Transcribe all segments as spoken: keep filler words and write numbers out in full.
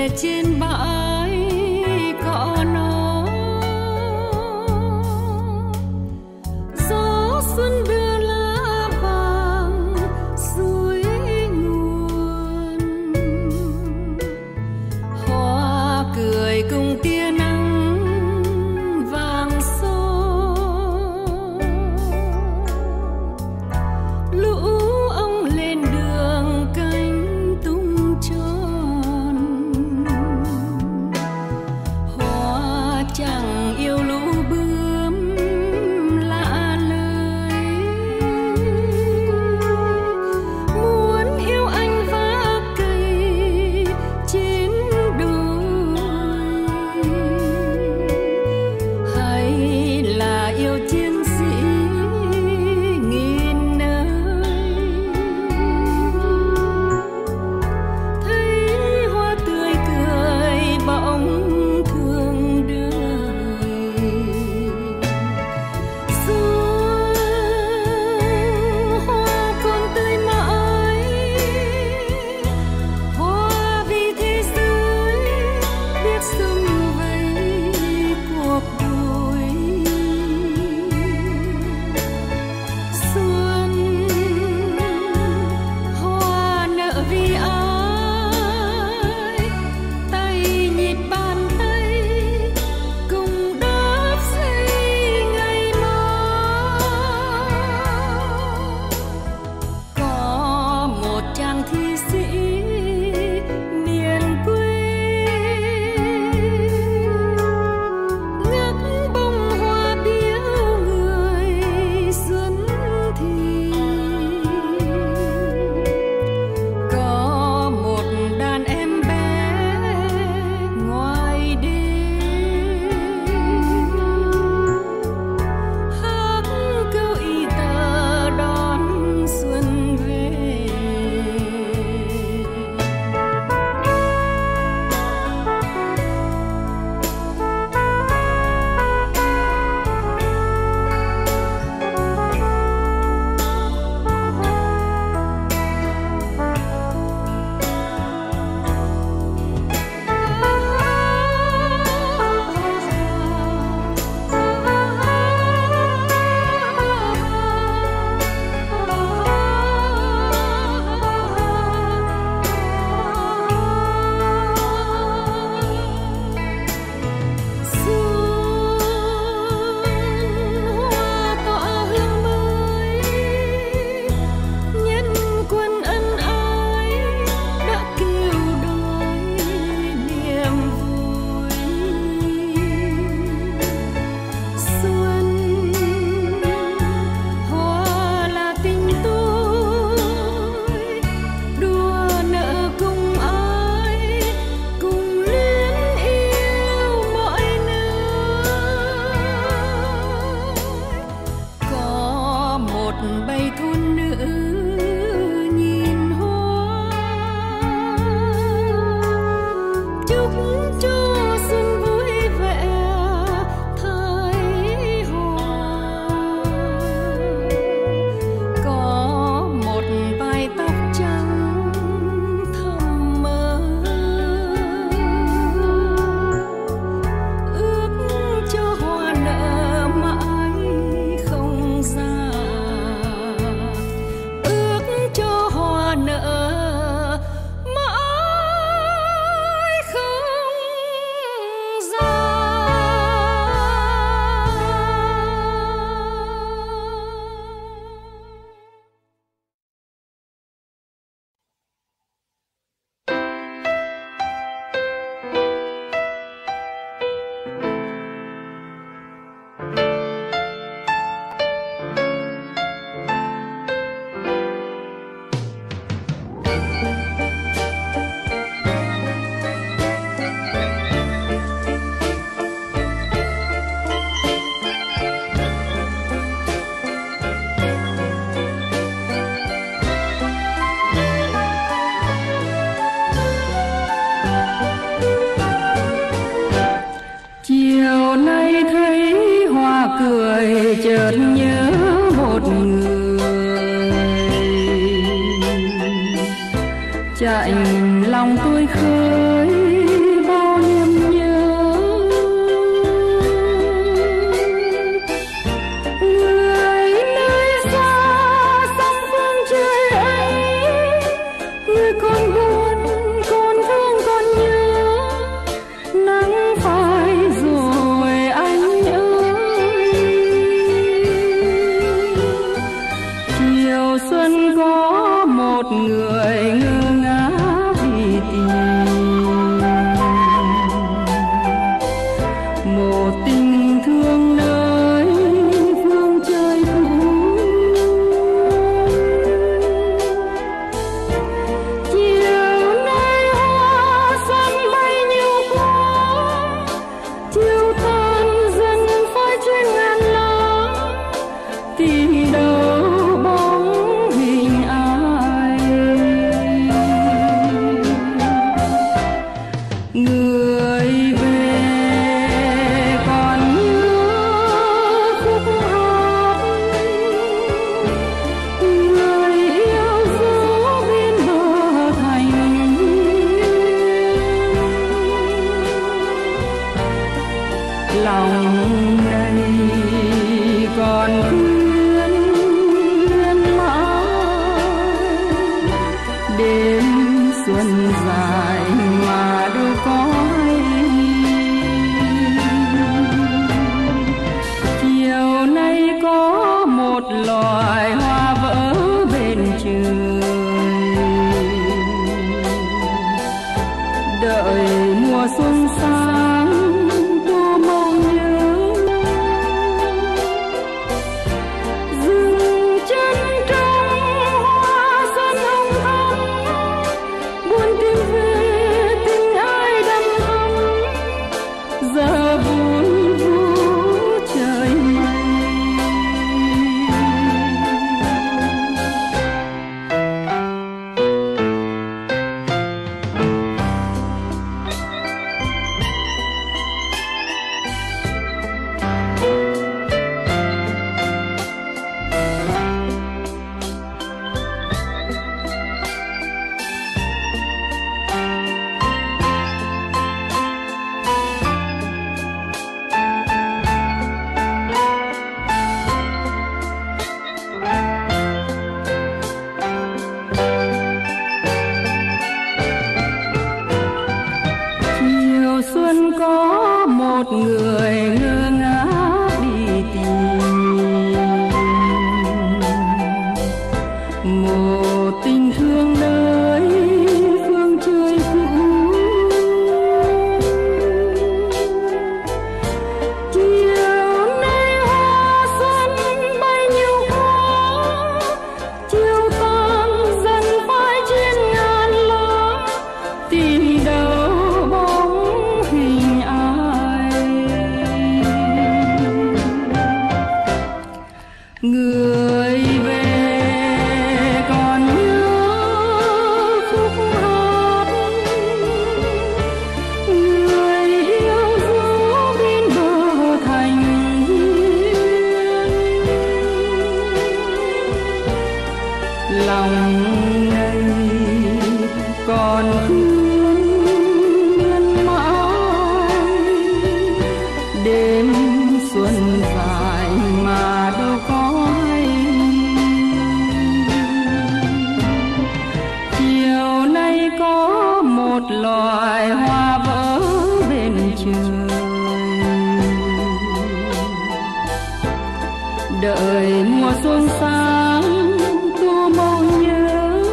trên bãi cỏ nó, gió xuân đưa lá vàng suối nguồn, hoa cười cùng tia nắng vàng son, lũ ong lên đường cánh tung tròn, hoa chẳng yêu lũ bướm lạ lời, muốn yêu anh vác cây trên đồi, hay là yêu chiến sĩ nghìn nơi, thấy hoa tươi cười bỗng thương đời, xuân hoa còn tươi mãi, hoa vì thế giới biết sum vầy cuộc đời. Xuân hoa nợ vì ai, tay nhịp bàn tay cùng đắp xây ngày mai. Có một chàng thi sĩ miền quê ngắt bông hoa biếu người xuân thì, có một đàn em bé ngoài đêm hát câu y tờ đón xuân về. Bầy thôn nữ nhìn hoa, chúc cho xuân vui vẻ thái hòa. Có một vài tóc trắng thầm mơ, ước cho hoa nở mãi không già, một người ngơ ngác đi tìm một tình thương nơi phương trời cũ. Chiều nay hoa xuân bay nhiều quá, chiều tan dần phai trên ngàn lá, tìm đâu bóng hình ai. Người về còn nhớ khúc hát, người yêu dấu bên bờ thành lòng đây còn quyến luyến mãi. Đêm xuân dài mà đâu có hay, chiều nay có một loài hoa vỡ bên trời, đợi mùa xuân sang tô mong nhớ. Dừng chân trong hoa xuân hồng thắm, buồn tìm về tình ai đắm thắm, giờ buồn vũ trời mây. Chiều xuân có một người ngơ ngác đi tìm một tình thương nơi phương trời cũ. Chiều nay hoa xuân bay nhiều quá, chiều tan dần phai trên ngàn lá, tìm đâu bóng hình ai. Người về còn nhớ khúc hát, người yêu dấu bên bờ thành lòng này còn quyến luyến mãi. Đêm xuân dài mà đâu có hay, chiều nay có một loài hoa vỡ bên trời, đợi mùa xuân sang tô mong nhớ.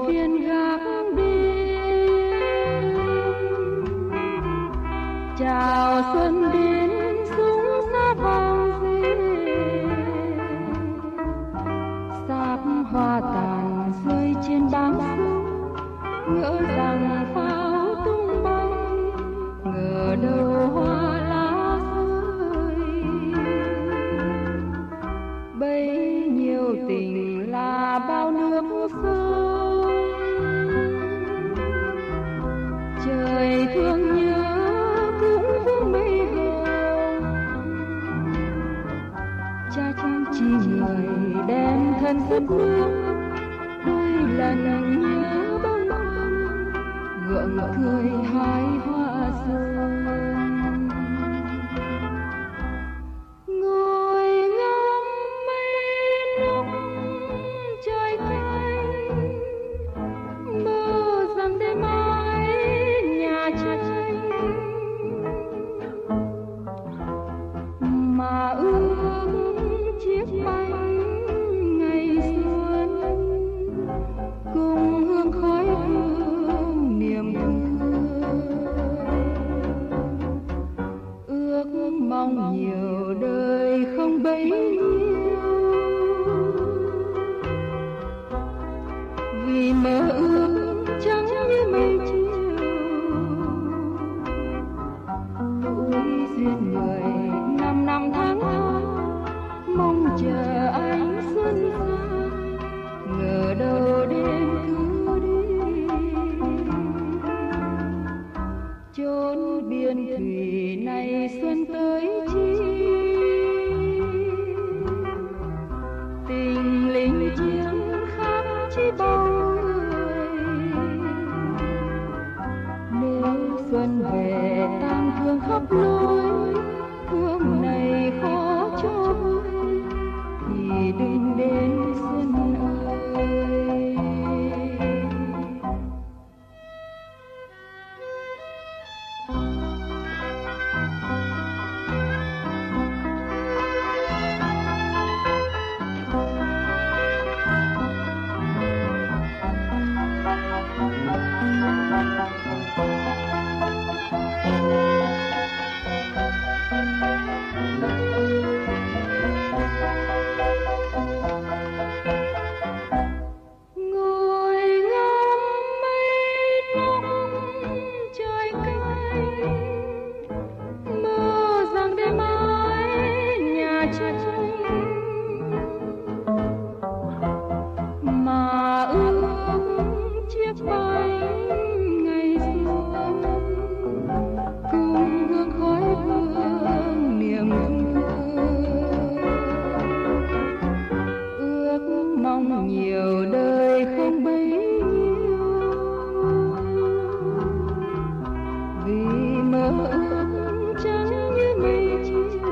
thiên gác đêm. Chào xuân đến súng xa vang về, sáp hoa tàn rơi trên bám súng, ngỡ rằng pháo tung bay, ngờ đâu hoa lá rơi. Bấy nhiêu tình là bao nước sông, trời thương nhớ cũng vương mây hồng. Cha chăm chỉ người đem thân sức nước, đôi lần nhớ bâng khuâng gượng cười hai hoa rơi. Ngồi ngắm mây lúc trời canh, mơ rằng đêm mai nhà tranh, mà ước chiếc bánh ngày xuân cùng hương khói hương niềm thương. Ước mong nhiều đời không bấy nhiêu, vì mơ ước trắng như mây chiều. Tuổi duyên người năm năm tháng tháng, mong chờ ánh xuân xa, ngờ đâu đến cứ đi. Chốn biên thủy này xuân tới chi, tình lính chiến khác chi bao người. Nếu xuân về tang thương khắp lối, thương này khó cho vơi, thì đừng đến xuân ơi. Mà ước chiếc bánh ngày xuân cùng hương khói hương niềm thương. Ước mong nhiều đời không bấy nhiêu, vì mơ ước trắng như mây chiều.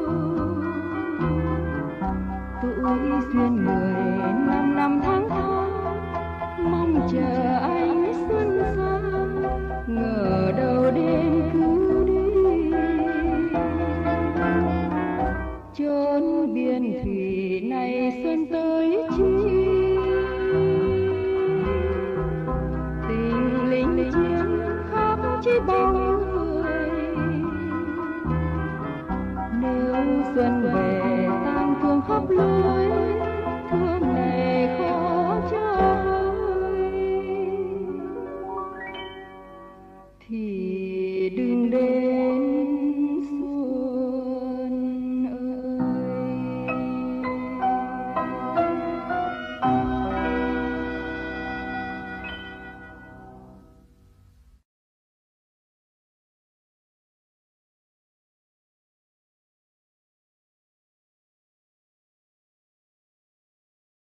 Tuổi duyên người năm năm tháng tháng, mong chờ ánh xuân xa, ngờ đâu đến cứ đi. Chốn biên thủy này xuân tới chi, tình lính chiến khắp chi bao